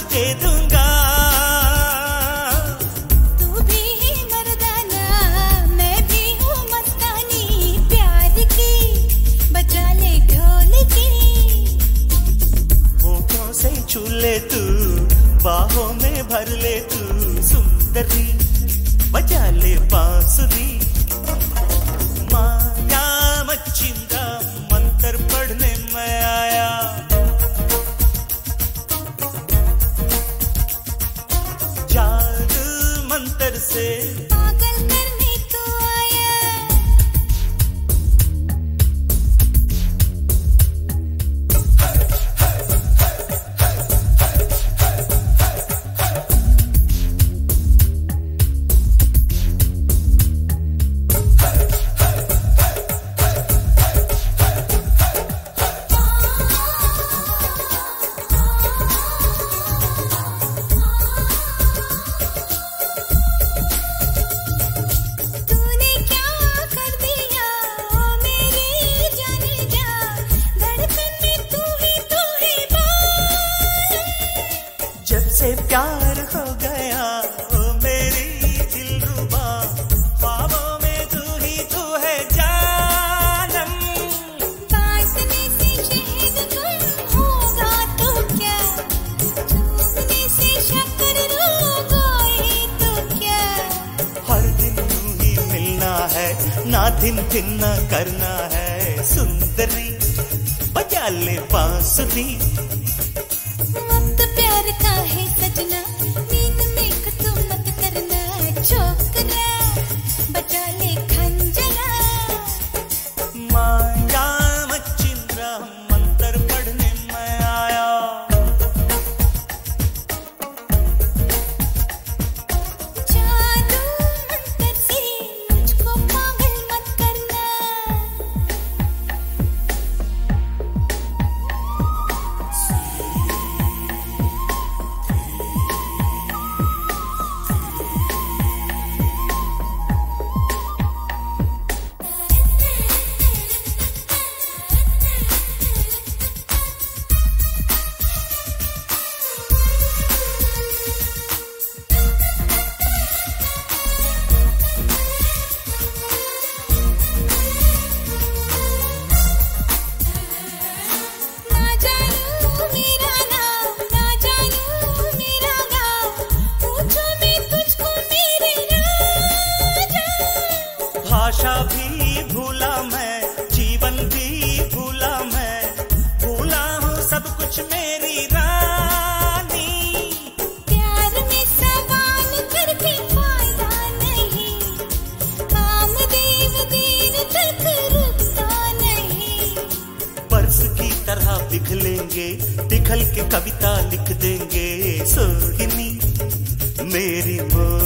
कुछ दे दूंगा। तू भी है मर्दाना, मैं भी हूँ मस्तानी, प्यार की बजा ले ढोल की। होठों से छू ले तू, बाहों में भर ले तू, सुंदरी बजा ले बांसुरी। माया मच्छिंदा मंत्र पढ़ने मैं आया, जादू मंत्र से पागल करने तू आया। तूने क्या कर दिया ओ मेरी जाने जा, धड़कन में तू ही बाल। जब से प्यार हो गया ओ मेरी दिलरुबा, ख्वाबों में तू है जानम। बांटने से शहद गुम होगा तो क्या, चूमने से शक्कर रोगोए तो क्या। हर दिन यूं ही मिलना है, ना दिन दिन ना करना है, सुंदरी बजा ले बांसुरी। वक्त प्यार का है सजना, नींद में तू मत करना, छोकरा बजा ले खंजरा। माया मच्छिंद्रा मंत्र पढ़ने मैं आया, जादू मंत्र से मुझको पागल मत करना। ना जानू मेरा नाम, ना जानू मेरा गाँव, पूछो मैं तुझको मेरे राजा। भाषा भी भूला मैं, जीवन भी भूला मैं, भूला हूँ सब कुछ मेरी रानी। प्यार में सवाल करके फायदा नहीं, कामदेव देर तक रुकता नहीं। बरस की तरह पिघलेंगे, पिघल के कविता लिख देंगे, सोहिनी मेरी मोर।